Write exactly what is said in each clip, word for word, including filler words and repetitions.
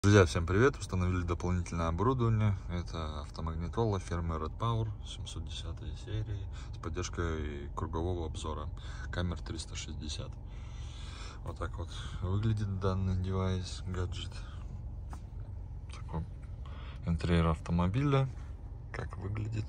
Друзья, всем привет! Установили дополнительное оборудование. Это автомагнитола фирмы Red Power семьсот десятой серии с поддержкой кругового обзора камер триста шестьдесят. Вот так вот выглядит данный девайс, гаджет. Такой интерьер автомобиля. Как выглядит.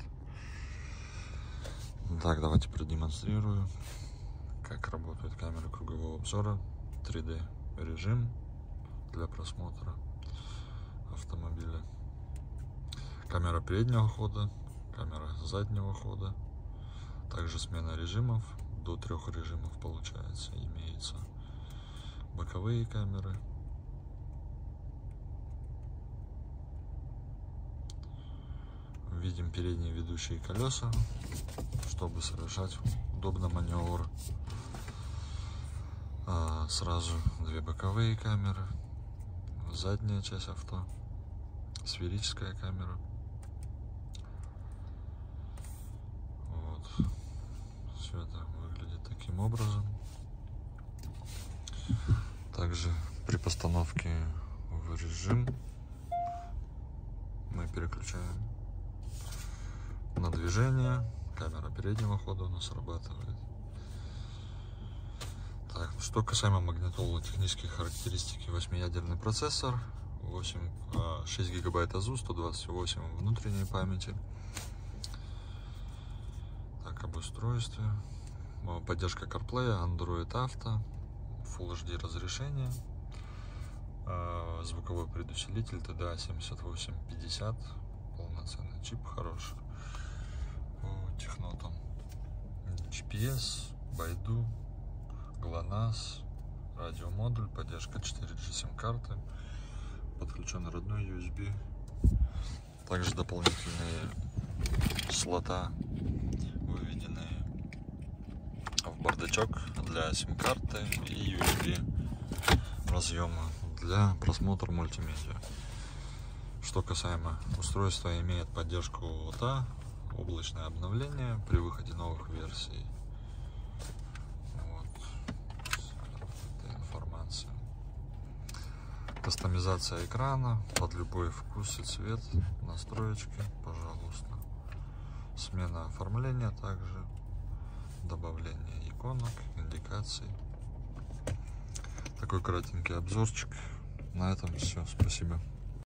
Так, давайте продемонстрирую, как работает камера кругового обзора. три дэ режим для просмотра автомобиля. Камера переднего хода, камера заднего хода. Также смена режимов, до трех режимов получается, имеется. Боковые камеры. Видим передние ведущие колеса, чтобы совершать удобно маневр. А сразу две боковые камеры. Задняя часть авто. Сферическая камера. Вот. Все это выглядит таким образом. Также при постановке в режим мы переключаем на движение. Камера переднего хода у нас срабатывает. Так, что касаемо магнитолы, технические характеристики: восьмиядерный процессор, восемь, шесть гигабайт АЗУ, сто двадцать восемь внутренней памяти. Так, об устройстве. Поддержка CarPlay, Android Auto, Full эйч ди разрешение, звуковой предусилитель ти ди эй семьдесят восемь пятьдесят, полноценный чип, хороший по технотам. джи пи эс, Байду, ГЛОНАСС, радиомодуль, поддержка четыре джи сим-карты, подключен родной ю эс би. Также дополнительные слота выведены в бардачок для сим-карты и ю эс би разъема для просмотра мультимедиа. Что касаемо устройства, имеет поддержку о ти эй, облачное обновление при выходе новых версий. Кастомизация экрана под любой вкус и цвет, настроечки, пожалуйста. Смена оформления, также добавление иконок, индикаций. Такой кратенький обзорчик. На этом все. Спасибо.